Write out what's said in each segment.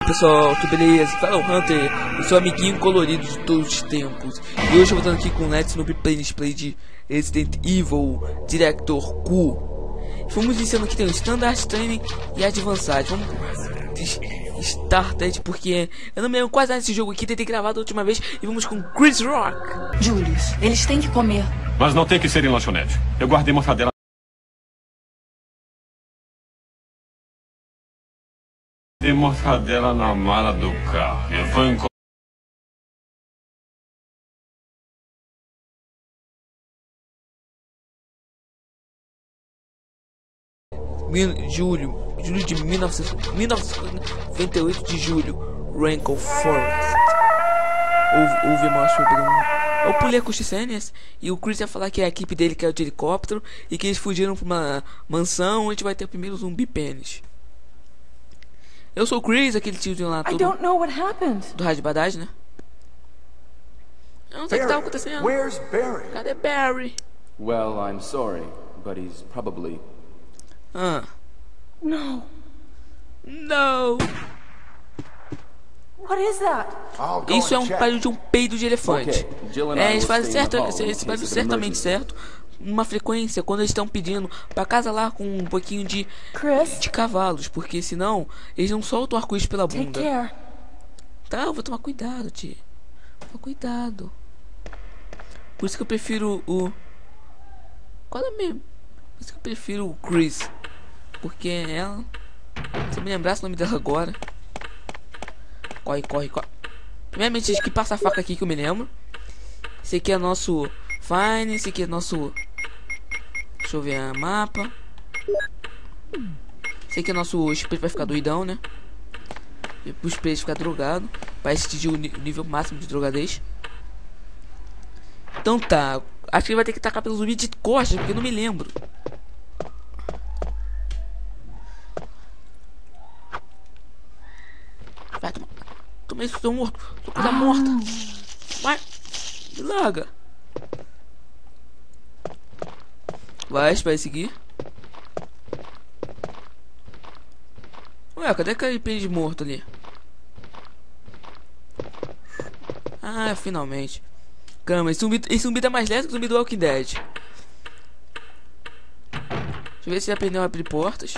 pessoal, tudo beleza? Fala o Hunter, o seu amiguinho colorido de todos os tempos. E hoje eu vou estar aqui com o Let's Noob Play de Resident Evil Director Q. Vamos dizendo que tem o Standard Training e Advanced. Vamos Started, porque eu não me lembro quase nada desse jogo aqui, tentei gravar da última vez. E vamos com Chris Rock. Julius, eles têm que comer. Mas não tem que ser em lanchonete. Eu guardei mortadela. Tem mortadela na mala do carro. Eu vou encontrar. Julho de 1998 de julho, Rainbow Forest. Houve mais sobre eu pulei com as cenas e o Chris ia falar que a equipe dele caiu de helicóptero e que eles fugiram pra uma mansão onde vai ter o primeiro zumbi pênis. Eu sou o Chris, aquele tiozinho lá todo do Rádio Badage, né? Eu não sei o que tá acontecendo. Where's Barry? Cadê Barry? Well, I'm sorry, but he's probably... No. No. What is that? Isso é um barulho de um peido de elefante. Okay, Jill and I Eles will fazem stay in certo, the hall in esse case barulho of certamente emergency. certo, numa frequência quando eles estão pedindo pra casa lá com um pouquinho de Chris, cavalos, porque senão eles não soltam o arco-íris pela take bunda. care. Tá, eu vou tomar cuidado, tia. Toma cuidado. Por isso que eu prefiro o... Qual é mesmo? Por isso que eu prefiro o Chris. Porque ela... Se eu me lembrasse o nome dela agora... Corre, corre, corre. Primeiramente, acho que passa a faca aqui que eu me lembro. Esse aqui é nosso Fine. Esse aqui é nosso... Deixa eu ver o mapa. Esse aqui é nosso spray pra ficar doidão, né? E pro spray ficar drogado. Pra atingir o nível máximo de drogadez. Então tá. Acho que ele vai ter que tacar pelo zumbi de costas, porque eu não me lembro. Vai, toma isso, tô morto. Tô coisa morta. Vai, me larga. Vai, espera seguir. Ué, cadê aquele pênis morto ali? Ah, finalmente. Caramba, esse zumbi tá mais leve que o zumbi do Walking Dead. Deixa eu ver se ele aprendeu a abrir portas.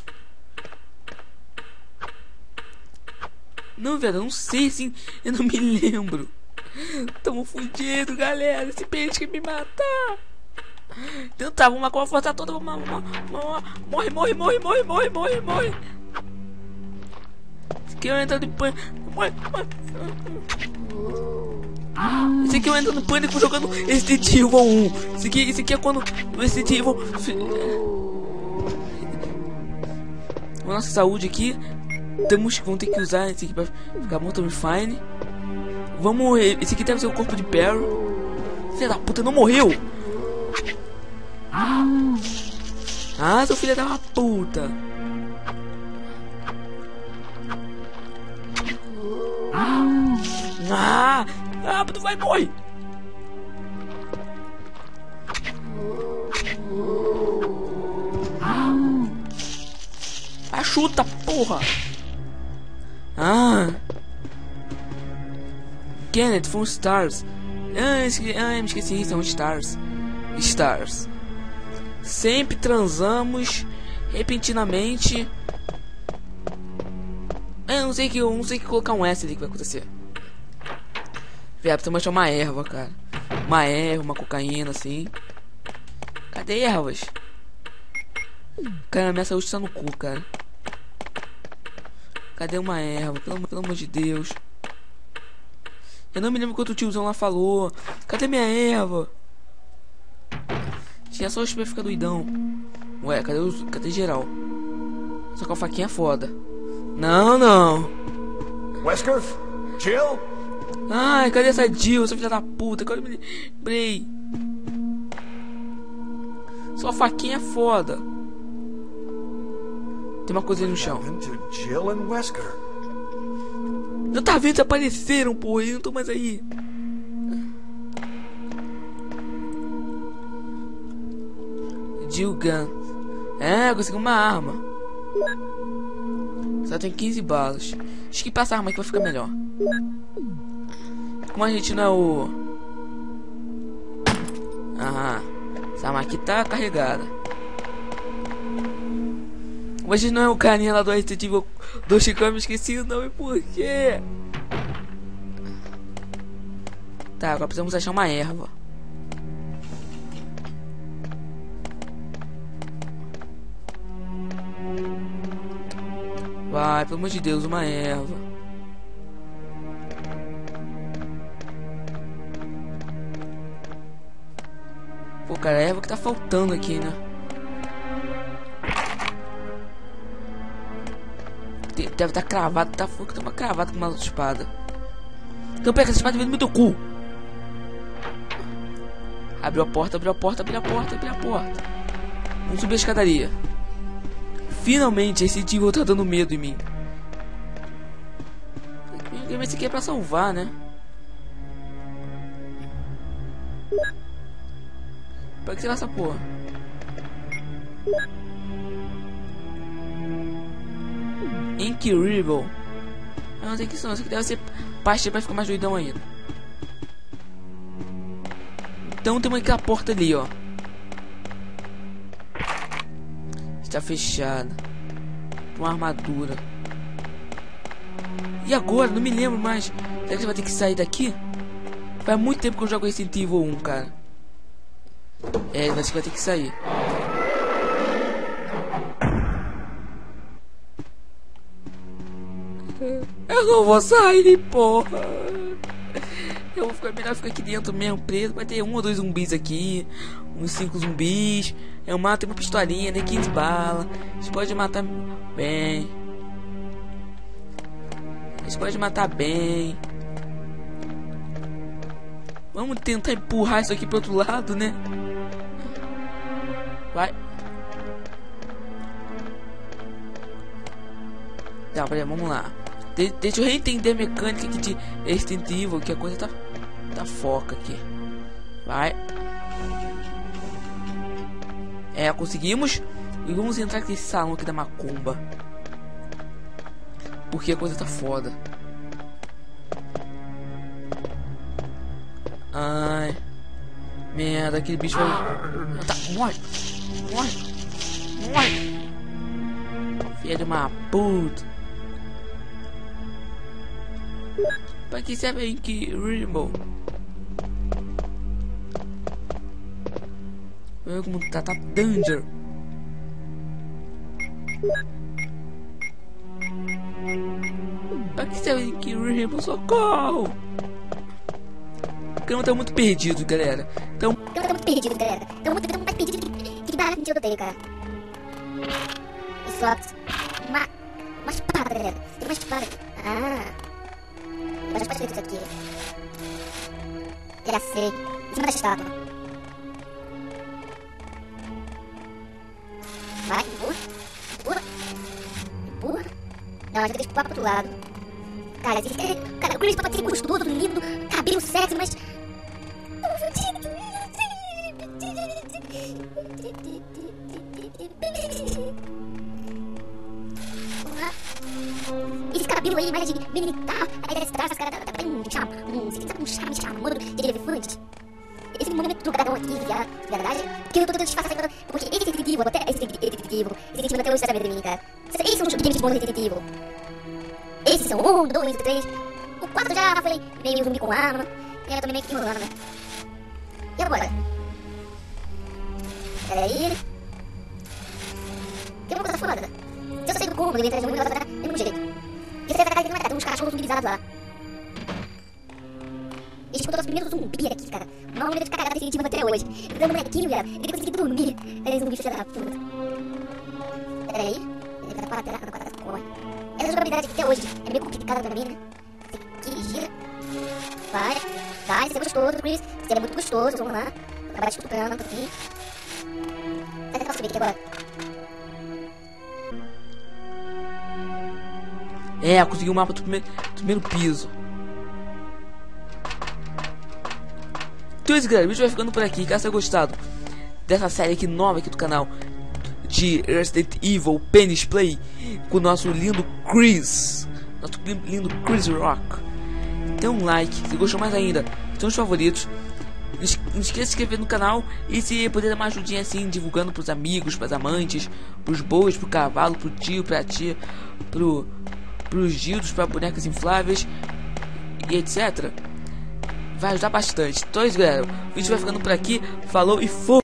Não, velho, eu não sei, assim, eu não me lembro. Tamo fudido, galera. Esse peixe quer me matar. Então tá, vamos com a força toda. Morre, morre, morre, morre, morre, morre, morre. Esse aqui eu entro em pânico. Morre, morre. Esse aqui eu entro no pânico jogando Resident Evil 1. Esse aqui é quando o Resident Evil... Nossa saúde aqui. Vamos ter que usar esse aqui pra ficar muito fine. Vamos. Esse aqui deve ser o corpo de Barry. Filha da puta, não morreu. Ah, seu filho da puta. Tu vai morrer. Chuta, porra. Kenneth, from Stars. Me esqueci, são Stars. Stars. Sempre transamos repentinamente. Eu não sei que colocar um S ali que vai acontecer. Viado, precisa achar uma erva, cara. Uma erva, uma cocaína, assim. Cadê ervas? Cara, minha saúde tá no cu, cara. Cadê uma erva? Pelo amor de Deus. Eu não me lembro quanto o tiozão lá falou. Cadê minha erva? Tinha só o spray ficar doidão. Ué, cadê geral? Só que a faquinha é foda. Não, não. Wesker? Jill? Ai, cadê essa Jill, essa filha da puta? Cadê eu me lembrei? Só a faquinha é foda. Tem uma coisa ali no chão. Jill and Wesker. Eu tava vendo, desapareceram, porra. Eu não tô mais aí. Jill Gun. É, consegui uma arma. Só tem 15 balas. Acho que passa a arma aqui vai ficar melhor. Como a gente não é o... essa arma aqui tá carregada. Mas a gente não é o carinha lá do Resident Evil 2 que eu me esqueci o nome, por quê? Tá, agora precisamos achar uma erva. Vai, pelo amor de Deus, uma erva. Pô, cara, a erva que tá faltando aqui, né? Deve estar cravado, tá fogo, tem uma cravada com uma espada. Então pega essa espada e vem no meu cu. Abriu a porta, abriu a porta, abriu a porta, abriu a porta. Vamos subir a escadaria. Finalmente esse Evil tá dando medo em mim. Esse aqui é pra salvar, né? Pra que será essa porra? Incrível. Ah, não sei que são. Isso aqui deve ser parte pra ficar mais doidão ainda. Então tem aquela porta ali, ó. Está fechada. Uma armadura. E agora? Não me lembro mais. Será que você vai ter que sair daqui? Faz muito tempo que eu jogo Resident Evil 1, cara. É, mas você vai ter que sair. Eu não vou sair, porra. Eu vou ficar melhor ficar aqui dentro mesmo, preso. Vai ter 1 ou 2 zumbis aqui. Uns 5 zumbis. Eu mato uma pistolinha, né? 15 balas. Eles podem matar bem. Eles podem matar bem. Vamos tentar empurrar isso aqui pro outro lado, né? Vai. Tá, peraí, vamos lá. Deixa eu reentender a mecânica aqui de Resident Evil, que a coisa tá foca aqui. Vai. É, conseguimos. E vamos entrar nesse salão aqui da macumba. Porque a coisa tá foda. Ai. Merda, aquele bicho vai... Tá, morre. Morre. Morre. Filha de uma puta. Pra que serve incrível? Olha como tá danger. Pra que serve incrível? Socorro! Porque eu não tô muito perdido, galera. Então Eu tô muito perdido, galera. Tô muito mais perdido que barra que eu tenho, cara. Isso, ó. Uma espada, galera. Tem uma espada. Eu já pode isso aqui. Já sei. Em cima da estátua. Vai, empurra. Empurra. Empurra. Não, a gente tem que pular pro outro lado. Cara, o Chris pode ser gostoso, lindo, cabelo sexy, mas... Esse cabelo aí, mais de militar, aí desse traço, cara, tá bem um charme chamando de elefante. Esse momento drogadão aqui, verdade, que eu tô tentando disfarçar, porque esse detetive, até esse detetive até hoje tá sabendo de mim, cara. Esses são os games bons de detetive. Esses são 1, 2, 3. O 4 já foi meio zumbi com arma. E eu tô meio que enrolando, né? E agora? Peraí. Que uma coisa foda. Se eu sair do cômodo e entrar de novo, vai dar do mesmo jeito. E você vai atacar aqui no mercado, tem uns cachorros zumbizados lá. Eles encontrou os primeiros zumbis aqui, cara. Uma mulher de cagada desse tipo até hoje. Então, molequinho, cara, ele conseguiu dormir. Aí, zumbi filha da puta. Peraí. Ele tá quadrado, corre. Essa jogabilidade aqui até hoje é meio complicada pra mim, né? Tem que gira. Vai, você é gostoso, Chris. Você é muito gostoso, vamos lá. Acabar te estuprando aqui. Vai tentar subir aqui agora. É, consegui o mapa do primeiro piso. Então é isso, galera, o vídeo vai ficando por aqui. Caso tenha gostado dessa série aqui nova aqui do canal de Resident Evil Penny's Play com o nosso lindo Chris. Nosso lindo Chris Rock. Dê um like, se gostou mais ainda, são os favoritos. Não esqueça de se inscrever no canal e se puder dar uma ajudinha assim, divulgando pros amigos, pras amantes, pros bois, pro cavalo, pro tio, pra tia, pros dildos, pra bonecas infláveis e etc. Vai ajudar bastante. Então é isso, galera. O vídeo vai ficando por aqui. Falou e fui!